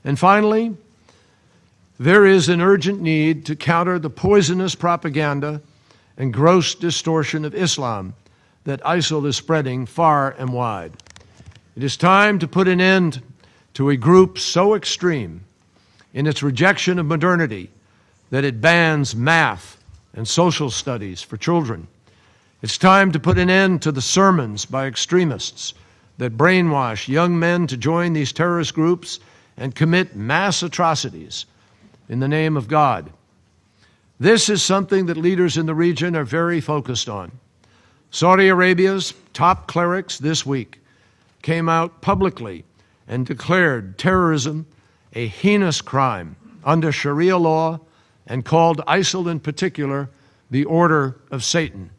And finally, there is an urgent need to counter the poisonous propaganda and gross distortion of Islam that ISIL is spreading far and wide. It is time to put an end to a group so extreme in its rejection of modernity that it bans math and social studies for children. It's time to put an end to the sermons by extremists that brainwash young men to join these terrorist groups and commit mass atrocities in the name of God. This is something that leaders in the region are very focused on. Saudi Arabia's top clerics this week came out publicly and declared terrorism a heinous crime under Sharia law and called ISIL in particular the order of Satan.